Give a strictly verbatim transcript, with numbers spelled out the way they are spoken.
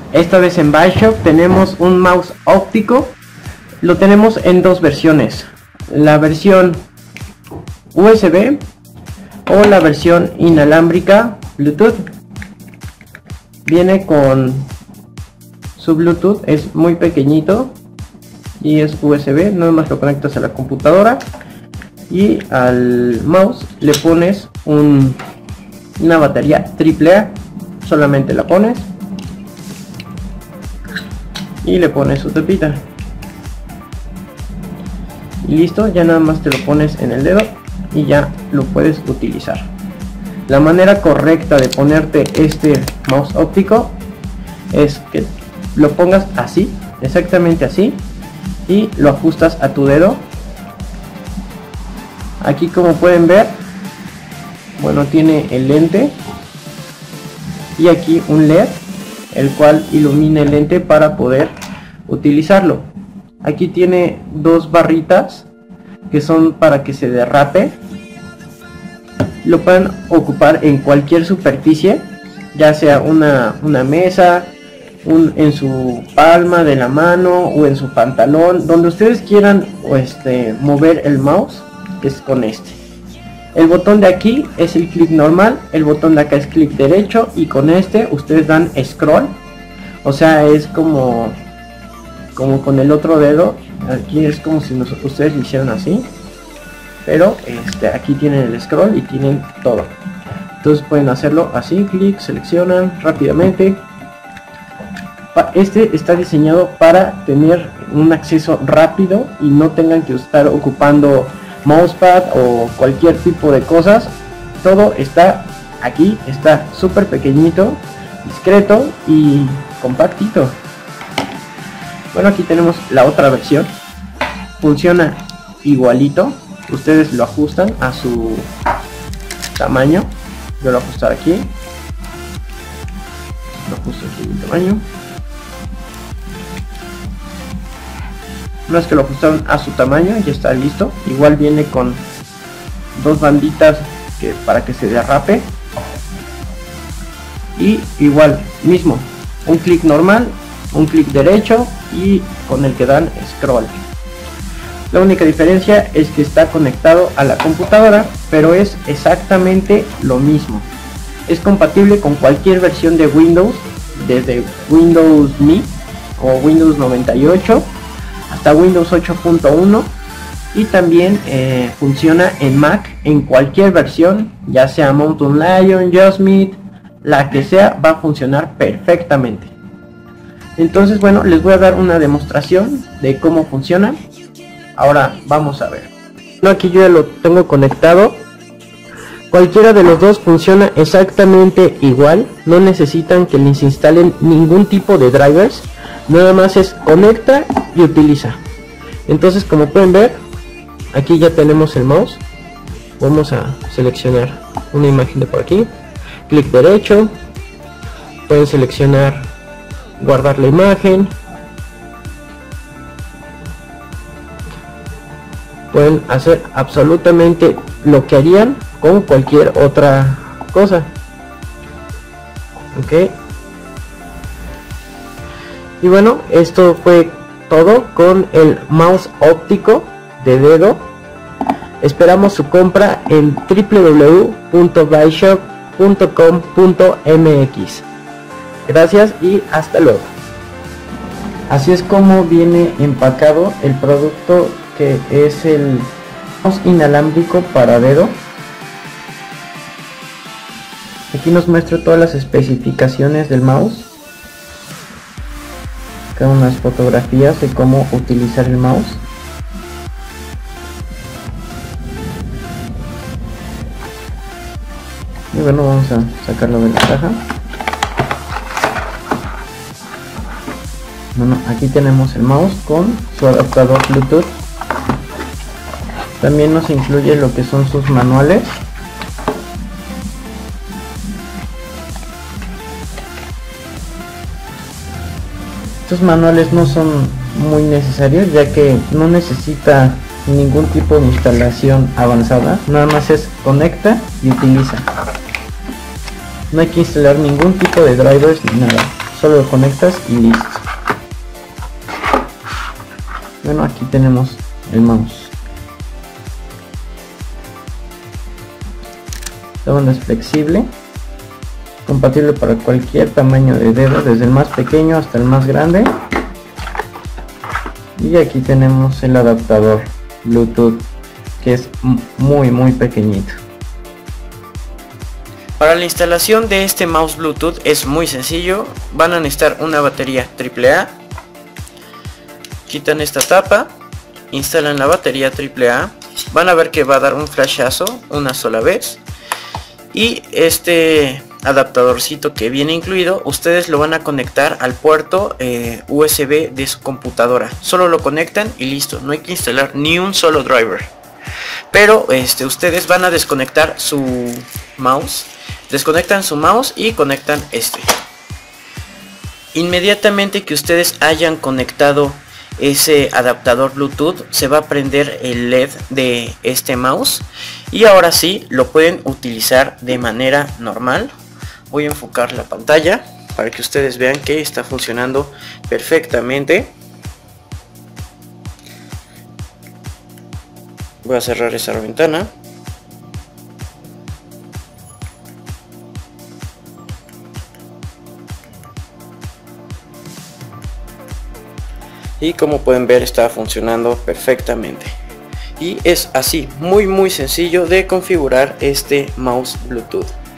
Esta vez en Bishop tenemos un mouse óptico. Lo tenemos en dos versiones, la versión U S B o la versión inalámbrica Bluetooth. Viene con su Bluetooth, es muy pequeñito y es U S B, nada más lo conectas a la computadora y al mouse le pones un, una batería triple A, solamente la pones y le pones su tapita y listo, ya nada más te lo pones en el dedo y ya lo puedes utilizar. La manera correcta de ponerte este mouse óptico es que lo pongas así, exactamente así, y lo ajustas a tu dedo. Aquí, como pueden ver, bueno, tiene el lente y aquí un L E D el cual ilumina el lente para poder utilizarlo. Aquí tiene dos barritas que son para que se derrape. Lo pueden ocupar en cualquier superficie, ya sea una, una mesa, un, en su palma de la mano o en su pantalón, donde ustedes quieran o este, mover el mouse, es con este. El botón de aquí es el clic normal, el botón de acá es clic derecho y con este ustedes dan scroll, o sea, es como, como con el otro dedo. Aquí es como si nos, ustedes lo hicieran así, pero este, aquí tienen el scroll y tienen todo. Entonces pueden hacerlo así, clic, seleccionan rápidamente. Este está diseñado para tener un acceso rápido y no tengan que estar ocupando mousepad o cualquier tipo de cosas. Todo está aquí, está súper pequeñito, discreto y compactito. Bueno, aquí tenemos la otra versión, funciona igualito, ustedes lo ajustan a su tamaño. Yo lo voy a ajustar aquí, lo ajusto aquí el tamaño. Una vez que lo ajustaron a su tamaño, ya está listo. Igual viene con dos banditas que, para que se derrape. Y igual, mismo, un clic normal, un clic derecho y con el que dan scroll. La única diferencia es que está conectado a la computadora, pero es exactamente lo mismo. Es compatible con cualquier versión de Windows, desde Windows M E o Windows noventa y ocho hasta Windows ocho punto uno, y también eh, funciona en Mac en cualquier versión, ya sea Mountain Lion, Yosemite, la que sea, va a funcionar perfectamente. Entonces, bueno, les voy a dar una demostración de cómo funciona. Ahora vamos a ver. No, aquí yo ya lo tengo conectado. Cualquiera de los dos funciona exactamente igual, no necesitan que les instalen ningún tipo de drivers, nada más es conecta y utiliza. Entonces, como pueden ver, aquí ya tenemos el mouse. Vamos a seleccionar una imagen de por aquí, clic derecho, pueden seleccionar guardar la imagen, pueden hacer absolutamente lo que harían con cualquier otra cosa. Ok, y bueno, esto fue todo con el mouse óptico de dedo. Esperamos su compra en w w w punto bishop punto com punto m x. Gracias y hasta luego. Así es como viene empacado el producto, que es el mouse inalámbrico para dedo. Aquí nos muestra todas las especificaciones del mouse, acá unas fotografías de cómo utilizar el mouse. Y bueno, vamos a sacarlo de la caja. Bueno, aquí tenemos el mouse con su adaptador Bluetooth. También nos incluye lo que son sus manuales. Estos manuales no son muy necesarios, ya que no necesita ningún tipo de instalación avanzada, nada más es conecta y utiliza. No hay que instalar ningún tipo de drivers ni nada, solo lo conectas y listo. Bueno, aquí tenemos el mouse. La banda es flexible, compatible para cualquier tamaño de dedo, desde el más pequeño hasta el más grande. Y aquí tenemos el adaptador Bluetooth, que es muy muy pequeñito. Para la instalación de este mouse Bluetooth es muy sencillo. Van a necesitar una batería triple A. Quitan esta tapa, instalan la batería triple A. Van a ver que va a dar un flashazo una sola vez. Y este adaptadorcito que viene incluido, ustedes lo van a conectar al puerto eh, U S B de su computadora. Solo lo conectan y listo, no hay que instalar ni un solo driver. Pero este, ustedes van a desconectar su mouse, desconectan su mouse y conectan este. Inmediatamente que ustedes hayan conectado ese adaptador Bluetooth, se va a prender el L E D de este mouse y ahora sí lo pueden utilizar de manera normal. Voy a enfocar la pantalla para que ustedes vean que está funcionando perfectamente. Voy a cerrar esa ventana. Y como pueden ver, está funcionando perfectamente. Y es así, muy muy sencillo de configurar este mouse Bluetooth.